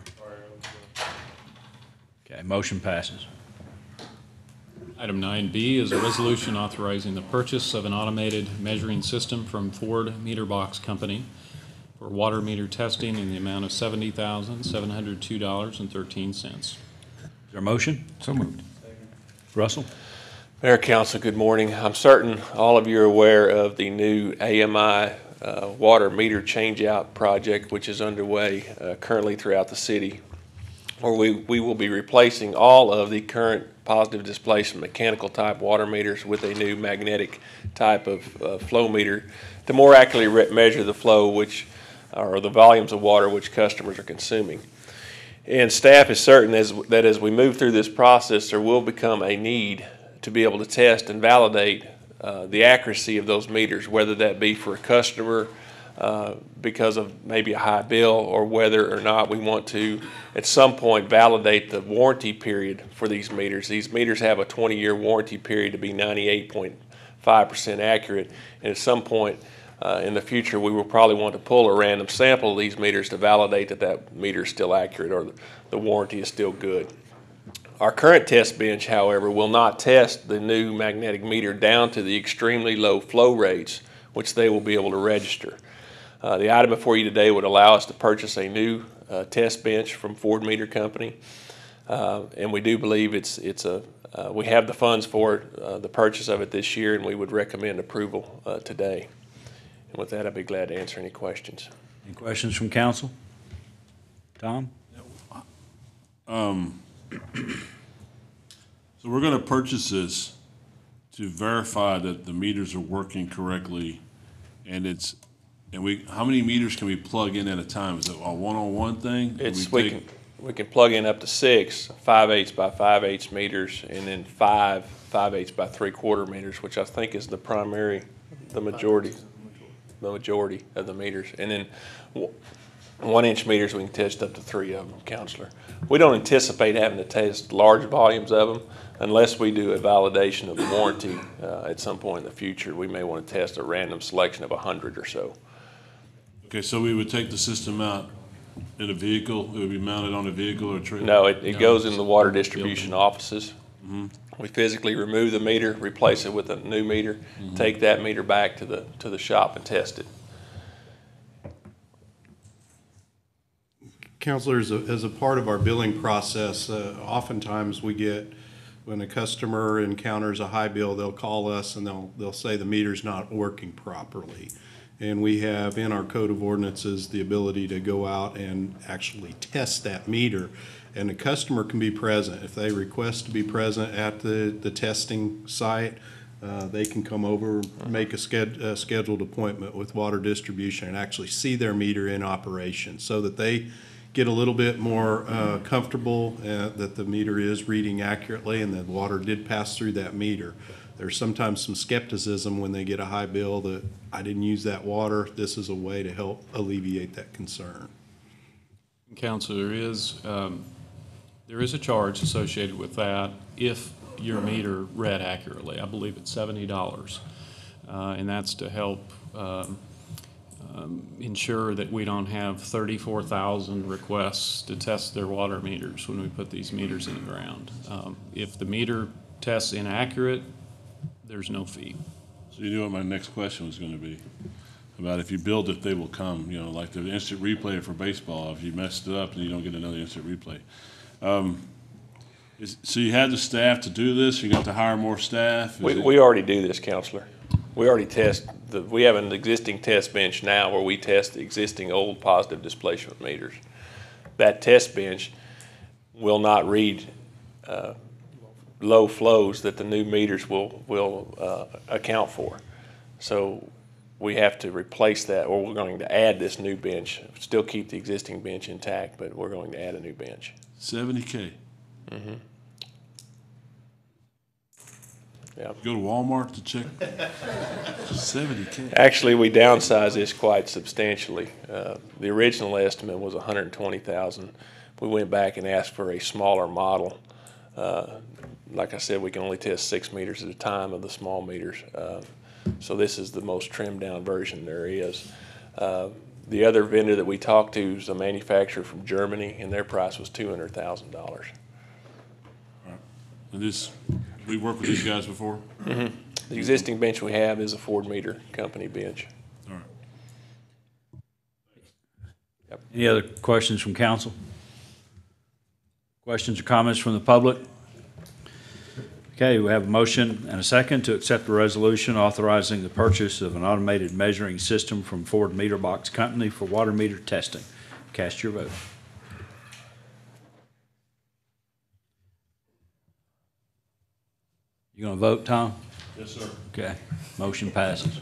Okay, motion passes. Item nine B is a resolution authorizing the purchase of an automated measuring system from Ford Meter Box Company for water meter testing in the amount of seventy thousand, seven hundred two dollars and thirteen cents. Is there a motion? So moved. Russell? Mayor, Council, good morning. I'm certain all of you are aware of the new A M I uh, water meter changeout project, which is underway uh, currently throughout the city, where we, we will be replacing all of the current positive displacement mechanical type water meters with a new magnetic type of uh, flow meter to more accurately re- measure the flow which or the volumes of water which customers are consuming. And staff is certain as, that as we move through this process, there will become a need to be able to test and validate uh, the accuracy of those meters, whether that be for a customer uh, because of maybe a high bill, or whether or not we want to at some point validate the warranty period for these meters. These meters have a twenty-year warranty period to be ninety-eight point five percent accurate, and at some point uh, in the future we will probably want to pull a random sample of these meters to validate that that meter is still accurate or the warranty is still good. Our current test bench, however, will not test the new magnetic meter down to the extremely low flow rates, which they will be able to register. Uh, the item before you today would allow us to purchase a new uh, test bench from Ford Meter Company, uh, and we do believe it's it's a uh, we have the funds for it, uh, the purchase of it this year, and we would recommend approval uh, today. And with that, I'd be glad to answer any questions. Any questions from council? Tom? Um, so we're gonna purchase this to verify that the meters are working correctly, and it's, and we, how many meters can we plug in at a time? Is it a one-on-one thing? Can It's, we take- can, we can plug in up to six five-eighths by five-eighths meters, and then five five-eighths by three-quarter meters, which I think is the primary, the majority, the majority of the meters. And then w- one-inch meters, we can test up to three of them, Counselor. We don't anticipate having to test large volumes of them, unless we do a validation of the warranty uh, at some point in the future, we may want to test a random selection of a hundred or so. Okay, so we would take the system out in a vehicle, it would be mounted on a vehicle or a trailer? No, it, it goes in the water distribution offices. Mm-hmm. We physically remove the meter, replace it with a new meter, Mm-hmm. take that meter back to the, to the shop and test it. Counselors, as a part of our billing process, uh, oftentimes we get, when a customer encounters a high bill, they'll call us and they'll, they'll say the meter's not working properly. And we have in our code of ordinances the ability to go out and actually test that meter. And the customer can be present. If they request to be present at the, the testing site, uh, they can come over, make a, sched a scheduled appointment with water distribution and actually see their meter in operation so that they get a little bit more uh, comfortable uh, that the meter is reading accurately and that water did pass through that meter. There's sometimes some skepticism when they get a high bill that I didn't use that water. This is a way to help alleviate that concern. Council, there is, um, there is a charge associated with that if your meter read accurately. I believe it's seventy dollars. Uh, and that's to help um, um, ensure that we don't have thirty-four thousand requests to test their water meters when we put these meters in the ground. Um, if the meter tests inaccurate, there's no fee. So you knew what my next question was going to be, about if you build it, they will come, you know, like the instant replay for baseball. If you messed it up, then you don't get another instant replay. Um, is, so you had the staff to do this? You got to hire more staff? Is We, it- we already do this, Counselor. We already test, the, we have an existing test bench now where we test the existing old positive displacement meters. That test bench will not read uh, low flows that the new meters will, will uh, account for. So we have to replace that, or we're going to add this new bench, still keep the existing bench intact, but we're going to add a new bench. seventy K. Mm-hmm. Yeah. Go to Walmart to check. seventy K. Actually, we downsized this quite substantially. Uh, the original estimate was one hundred twenty thousand. We went back and asked for a smaller model. Uh, like I said, we can only test six meters at a time of the small meters. Uh, so this is the most trimmed down version there is. Uh, the other vendor that we talked to is a manufacturer from Germany, and their price was two hundred thousand dollars. And this, we worked with these guys before? Mm-hmm. The existing bench we have is a Ford Meter Company bench. All right. Yep. Any other questions from council? Questions or comments from the public? Okay, we have a motion and a second to accept the resolution authorizing the purchase of an automated measuring system from Ford Meter Box Company for water meter testing. Cast your vote. You gonna vote, Tom? Yes, sir. Okay, motion passes.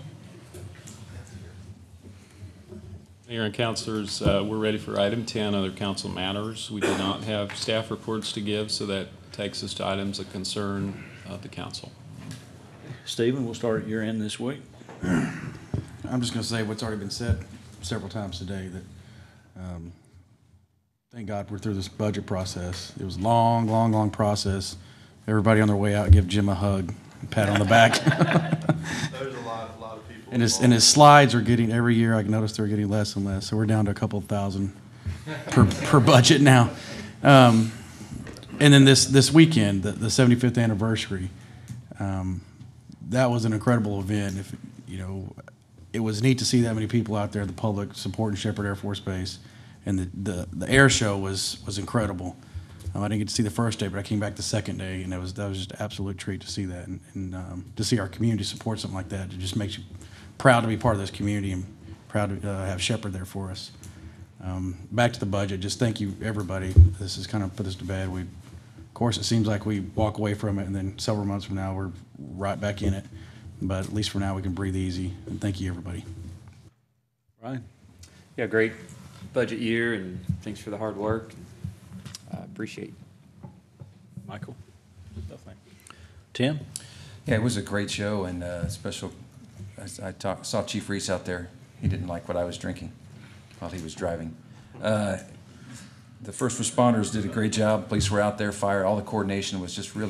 Mayor and councilors, uh, we're ready for item ten, other council matters. We do not have staff reports to give, so that takes us to items of concern of the council. Stephen, we'll start at your end this week. I'm just going to say what's already been said several times today, that um, thank God we're through this budget process. It was a long, long, long process. Everybody on their way out, give Jim a hug, and pat on the back. There's a lot, a lot of people. And his, and his slides are getting, every year I noticed they're getting less and less. So we're down to a couple of thousand per, per budget now. Um, and then this, this weekend, the, the seventy-fifth anniversary, um, that was an incredible event. If, you know, it was neat to see that many people out there, the public supporting Shepherd Air Force Base. And the, the, the air show was, was incredible. Um, I didn't get to see the first day, but I came back the second day, and it was that was just an absolute treat to see that, and, and um, to see our community support something like that. It just makes you proud to be part of this community and proud to uh, have Shepherd there for us. Um, back to the budget, just thank you everybody. This has kind of put us to bed. We, of course, it seems like we walk away from it, and then several months from now we're right back in it. But at least for now we can breathe easy. And thank you everybody. Ryan? Yeah, great budget year, and thanks for the hard work. I appreciate it. Michael? Tim? Yeah, it was a great show, and uh, special. I, I talk, saw Chief Reese out there. He didn't like what I was drinking while he was driving. Uh, the first responders did a great job. Police were out there. Fire, all the coordination was just really,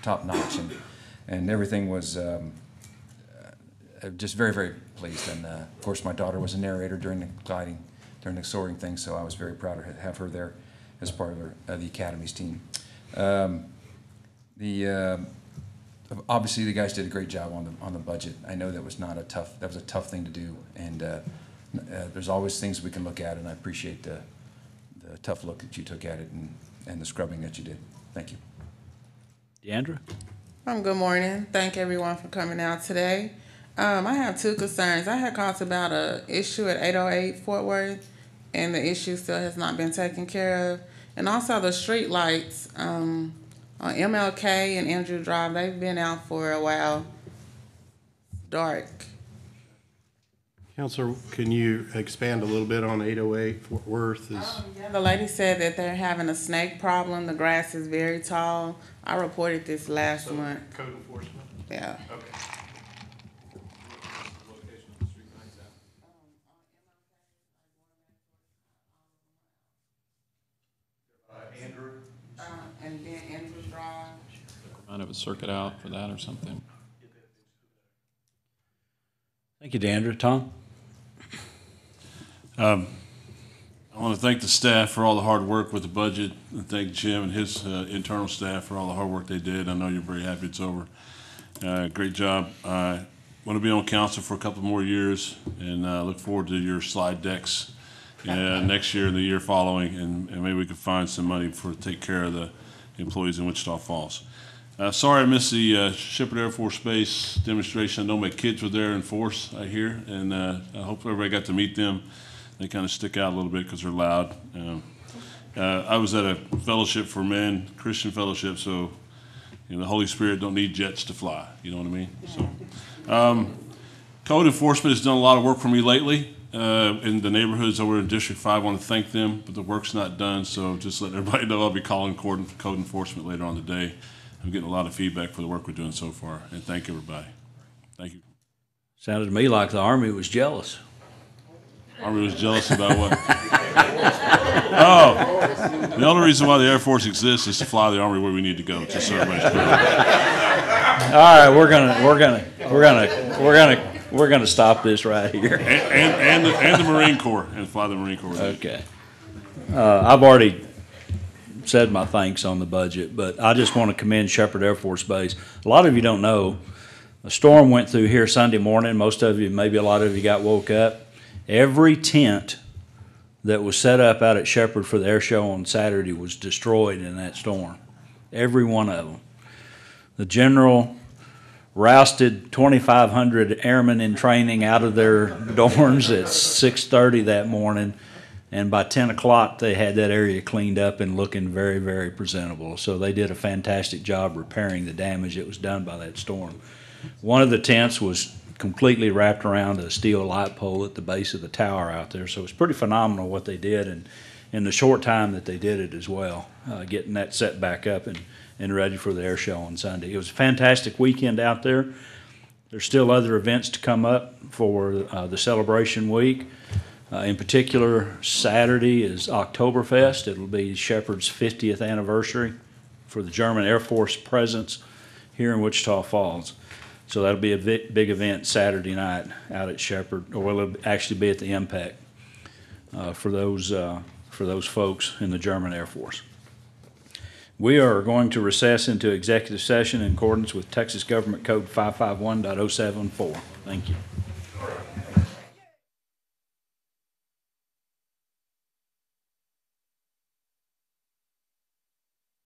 top notch, and and everything was um, uh, just very very pleased. And uh, of course, my daughter was a narrator during the gliding, during the soaring thing, so I was very proud to have her there as part of, her, of the Academy's team. Um, the uh, obviously the guys did a great job on the on the budget. I know that was not a tough that was a tough thing to do, and uh, uh, there's always things we can look at, and I appreciate the the tough look that you took at it and and the scrubbing that you did. Thank you. Deandra? Um, good morning. Thank everyone for coming out today. Um, I have two concerns. I had called about a issue at eight oh eight Fort Worth, and the issue still has not been taken care of. And also the street lights um, on M L K and Andrew Drive, they've been out for a while. Dark. Counselor, can you expand a little bit on eight oh eight Fort Worth? Is Um, yeah, the lady said that they're having a snake problem. The grass is very tall. I reported this last so month. code enforcement? Yeah. Okay. Andrew? Uh, and then Andrew Drive. Might have a circuit out for that or something. Thank you, Deandra. Tom? Um, I want to thank the staff for all the hard work with the budget, and thank Jim and his uh, internal staff for all the hard work they did. I know you're very happy it's over. Uh, great job. I want to be on council for a couple more years, and uh, look forward to your slide decks uh, next year and the year following, and, and maybe we could find some money for to take care of the employees in Wichita Falls. Uh, sorry I missed the uh, Shepherd Air Force Base demonstration. I know my kids were there in force, I hear, and uh, I hope everybody got to meet them. They kind of stick out a little bit because they're loud. Um, uh, I was at a fellowship for men, Christian fellowship, so you know, the Holy Spirit don't need jets to fly. You know what I mean? So, um, code enforcement has done a lot of work for me lately uh, in the neighborhoods over in District five. I want to thank them, but the work's not done, so just let everybody know I'll be calling code enforcement later on today. I'm getting a lot of feedback for the work we're doing so far, and thank everybody. Thank you. Sounded to me like the Army was jealous. Army was jealous about what? Oh, the only reason why the Air Force exists is to fly the Army where we need to go. Just so everybody's clear. All right, we're gonna, we're gonna, we're gonna, we're gonna, we're gonna stop this right here. And and, and, the, and the Marine Corps, and fly the Marine Corps. Okay. Uh, I've already said my thanks on the budget, but I just want to commend Shepherd Air Force Base. A lot of you don't know, a storm went through here Sunday morning. Most of you, maybe a lot of you got woke up. Every tent that was set up out at Shepherd for the air show on Saturday was destroyed in that storm. Every one of them. The general rousted twenty-five hundred airmen in training out of their dorms at six thirty that morning, and by ten o'clock they had that area cleaned up and looking very, very presentable. So they did a fantastic job repairing the damage that was done by that storm. One of the tents was completely wrapped around a steel light pole at the base of the tower out there. So it's pretty phenomenal what they did, and in the short time that they did it as well, uh, getting that set back up and, and ready for the air show on Sunday. It was a fantastic weekend out there. There's still other events to come up for uh, the celebration week. Uh, in particular, Saturday is Oktoberfest. It'll be Shepherd's fiftieth anniversary for the German Air Force presence here in Wichita Falls. So that'll be a big event Saturday night out at Shepherd, or it'll actually be at the Impact uh, for those uh, for those folks in the German Air Force. We are going to recess into executive session in accordance with Texas Government Code five five one point oh seven four. Thank you.